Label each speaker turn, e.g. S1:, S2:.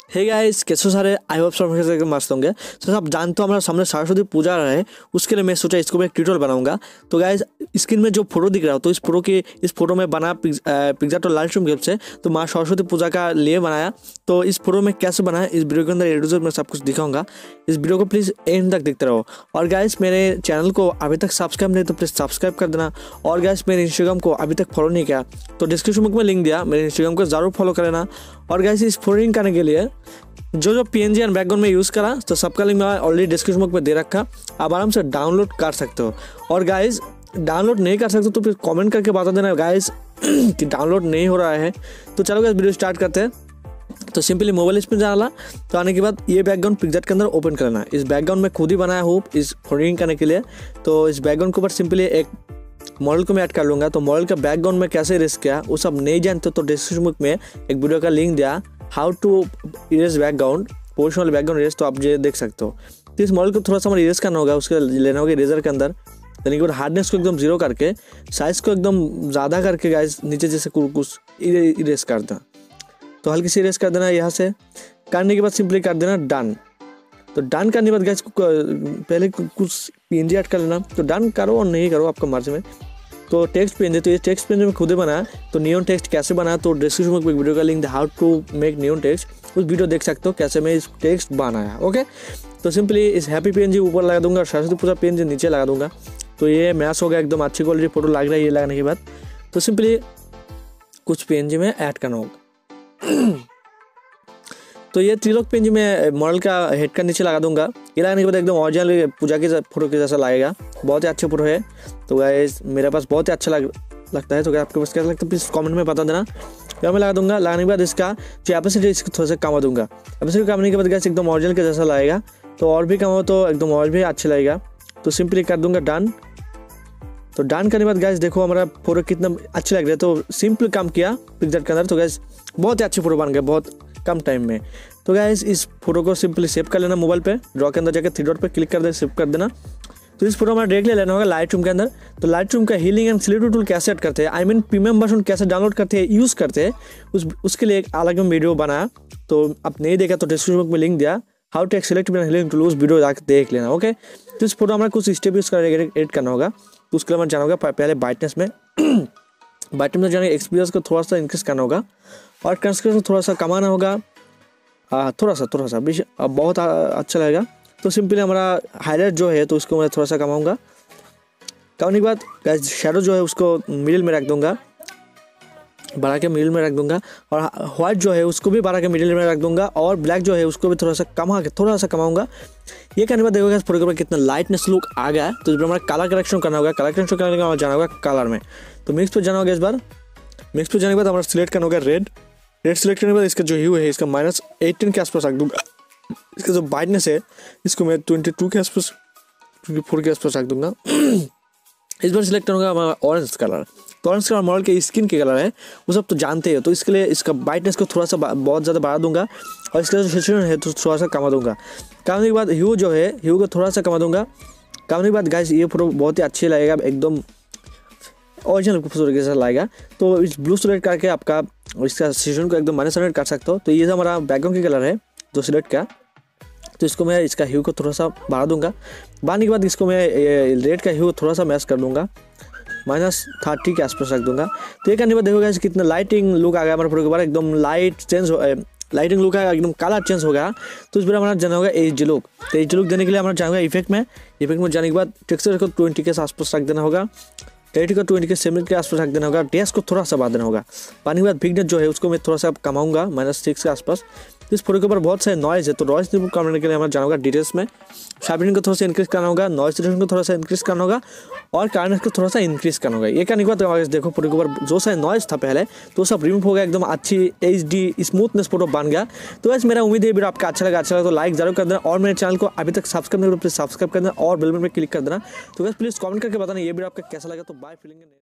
S1: Hey guys, कैसे सारे I hope सब एकदम मस्त होंगे। तो आप जानते हो हमारा सामने सरस्वती पूजा आ रहा है, उसके लिए मैं सोचा इसको मैं एक ट्यूटोरियल बनाऊंगा। तो गाइस स्क्रीन में जो फोटो दिख रहा हो, तो इस फोटो में बना पिक्चर तो लाइटरूम गेम से तो माँ सरस्वती पूजा का लिए बनाया। तो इस फोटो में कैसे बनाया इस वीडियो के अंदर एडिटर में सब कुछ दिखाऊंगा। इस वीडियो को प्लीज़ एंड तक देखते रहो। और गाइस मेरे चैनल को अभी तक सब्सक्राइब नहीं तो प्लीज़ सब्सक्राइब कर देना। और गाइस मेरे इंस्टाग्राम को अभी तक फॉलो नहीं किया तो डिस्क्रिप्शन में लिंक दिया, मेरे इंस्टाग्राम को जरूर फॉलो कर लेना। और गाइस इस फोल्डिंग करने के लिए जो पीएनजी एंड बैकग्राउंड में यूज़ करा तो सबका लिंक मैं ऑलरेडी डिस्क्रिप्शन बॉक्स में दे रखा, आप आराम से डाउनलोड कर सकते हो। और गाइस डाउनलोड नहीं कर सकते तो फिर कमेंट करके बता देना गाइस कि डाउनलोड नहीं हो रहा है। तो चलो गाइस वीडियो स्टार्ट करते हैं। तो सिंपली मोबाइल इसमें जाना, तो आने के बाद ये बैकग्राउंड पिक्चर के अंदर ओपन करना। इस बैकग्राउंड में खुद ही बनाया हूँ इस फोल्डिंग करने के लिए। तो इस बैकग्राउंड के ऊपर सिंपली एक मॉडल को मैं ऐड कर लूँगा। तो मॉडल का बैकग्राउंड में कैसे इरेज किया वो सब नहीं जानते तो डिस्क्रिप्शन बॉक्स में एक वीडियो का लिंक दिया, how to erase background, positional background erase, तो आप ये देख सकते हो। तो इस मॉडल को थोड़ा सा हमारे इरेज करना होगा, उसके लेना होगा इरेजर के अंदर। यानी कि हार्डनेस को एकदम जीरो करके साइज को एकदम ज़्यादा करके गाइस नीचे जैसे कुछ इरेज कर देना। तो हल्की सी इरेज कर देना यहाँ से। करने के बाद सिंपली कर देना डन। तो डन करने के बाद गाइस पहले कुछ पीएनजी ऐड कर लेना। तो डन करो और नहीं करो आपका मर्जी में। तो टेक्स्ट पीएनजी, तो ये टेक्स्ट पीएनजी में खुद ही बनाया। तो नियॉन टेक्स्ट कैसे बनाया तो डिस्क्रिप्शन में एक वीडियो का लिंक है, how to make neon text, उस वीडियो देख सकते हो कैसे मैं इस टेक्स्ट बनाया। ओके, तो सिंपली इस हैप्पी पीएनजी ऊपर लगा दूंगा और सरस्वती पूजा पीएनजी नीचे लगा दूंगा। तो ये मैच हो गया, एकदम अच्छी क्वालिटी फोटो लग रहा है ये लगाने के बाद। तो सिंपली कुछ पीएनजी में ऐड करना होगा। तो ये त्रिलोक पीएनजी में मॉडल का हेड का नीचे लगा दूंगा। ये लगाने के बाद एकदम ओरिजिनल पूजा के फोटो के जैसा लगेगा, बहुत ही अच्छे फोटो है। तो गाइस मेरे पास बहुत ही अच्छा लगता है। तो आपके पास कैसा लगता है प्लीज़ कमेंट में बता देना। तो मैं लगा दूंगा। लगाने के बाद इसका जो कैपेसिटी इसको थोड़ा सा कमा दूंगा। कैपेसिटी कमाने के बाद गाइस एकदम ओरिजिनल के जैसा लगेगा। तो और भी कमाओ तो एकदम और भी अच्छा लगेगा। तो सिंपली कर दूंगा डन। तो डन करने के बाद गाइस देखो हमारा फोटो कितना अच्छे लग रहा है। तो सिंपल काम किया पिक्चर के अंदर, तो गाइस बहुत ही अच्छे फोटो बन गए बहुत कम टाइम में। तो गाइस इस फोटो को सिंपली सेव कर लेना मोबाइल पे, ड्रॉ के अंदर जाकर थ्री डॉट पे क्लिक कर दे, सेव कर देना। तो इस फोटो हमारा डायरेक्टली लेना होगा लाइटरूम के अंदर। तो लाइटरूम का हीलिंग एंड सिलेक्टिव टूल कैसे ऐड करते हैं, आई मीन प्रीमियम वर्जन कैसे डाउनलोड करते हैं यूज़ करते हैं, उसके लिए एक अलग में वीडियो बनाया। तो आप नहीं देखा तो डिस्क्रिप्शन बॉक्स में लिंक दिया, how to selective and healing tool, उस वीडियो जाकर देख लेना। ओके, तो इस फोटो हमारा कुछ स्टेप यूज़ कर एडिट करना होगा। तो उसके लिए हमें जाना होगा पहले ब्राइटनेस में ब्राइटनेस में जाने एक्सपीरियंस को थोड़ा सा इंक्रीज करना होगा और कंस्ट्रक्शन को थोड़ा सा कमाना होगा, थोड़ा सा बहुत अच्छा लगेगा। तो सिंपली हमारा हाईलाइट जो है तो उसको मैं थोड़ा सा कमाऊंगा। कमाने के बाद गाइस शेडो जो है उसको मिडिल में रख दूंगा, बढ़ा के मिडिल में रख दूंगा। और व्हाइट जो है उसको भी बढ़ा के मिडिल में रख दूंगा। और ब्लैक जो है उसको भी थोड़ा सा कमाऊंगा। ये करने के बाद देखोगे फोटो के ऊपर कितना लाइटनेस लुक आ गया है। तो इस बार हमारा कलर करेक्शन करना होगा। कलर करेक्शन करने के बाद जाना होगा कलर में। तो मिक्स पे जाना होगा। इस बार मिक्स पे जाने के बाद हमारा सिलेक्ट करना होगा रेड सिलेक्ट करने के बाद इसका जो ह्यू है इसका -18 के आसपास रख दूंगा। इसका जो ब्राइटनेस है इसको मैं 22 के आसपास 24 के आसपास रख दूंगा। इस बार सिलेक्ट करूँगा हमारा ऑरेंज कलर। तो ऑरेंज कलर मॉडल के स्किन के कलर है वो सब तो जानते हो। तो इसके लिए इसका ब्राइटनेस को थोड़ा सा बहुत ज़्यादा बढ़ा दूंगा और इसका जो सैचुरेशन है तो थोड़ा सा कमा दूंगा। कमाने के बाद ह्यू जो है ह्यू को थोड़ा सा कमा दूंगा। कमाने के बाद गाइस ये फोटो बहुत ही अच्छी लगेगा, एकदम ओरिजिनल खूबसूरत जैसा लगेगा। तो इस ब्लू सिलेक्ट करके आपका इसका सैचुरेशन को एकदम -100 कर सकते हो। तो ये हमारा बैकग्राउंड की कलर है जो सिलेक्ट का। तो इसको मैं इसका ह्यू को थोड़ा सा बढ़ा दूंगा। बढ़ाने के बाद इसको मैं रेड का ह्यू थोड़ा सा मैच कर दूंगा, -30 के आसपास रख दूंगा। तो ये करने के बाद देखोगे कितना लाइटिंग लुक आ गया हमारे फोटो के बाद, एकदम लाइटिंग लुक आएगा, एकदम कलर चेंज हो गया। तो इस बार हमारा जाना होगा एच डी लुक। तो एच डी लुक देने के लिए हमारा जाना होगा इफेक्ट में जाने के बाद टेक्सचर को 20 के आसपास रख देना होगा। क्लैरिटी को 20 के 7 के आसपास रख देना होगा। डेस को थोड़ा सा बढ़ा देना होगा। पानी के बाद बिगनेस जो है उसको मैं थोड़ा सा कमाऊंगा -6 के आसपास। इस फोटो के ऊपर बहुत सारे नॉइज़ है तो नॉइज़ रिमूव करने के लिए हमारा जाना होगा डिटेल्स में। शार्पनिंग को थोड़ा सा इंक्रीज करना होगा, नॉइज़ रिडक्शन को थोड़ा सा इंक्रीज करना होगा और कार्डनेस को थोड़ा सा इंक्रीज करना होगा। ये करने के बाद देखो फोटो के ऊपर जो सा नॉइज़ था पहले तो सब रिमूव हो गया, एकदम अच्छी HD स्मूथनेस फोटो बन गया। तो वैसे मेरा उम्मीद है वीडियो आपका अच्छा लगा तो लाइक जरूर कर देना और मेरे चैनल को अभी तक सब्सक्राइब नहीं करो प्लीज़ सब्सक्राइब कर देना और बेल बटन पर क्लिक कर देना। तो वैसे प्लीज़ कमेंट करके बताना ये वीडियो आपका कैसा लगा। तो बाय फीलिंग।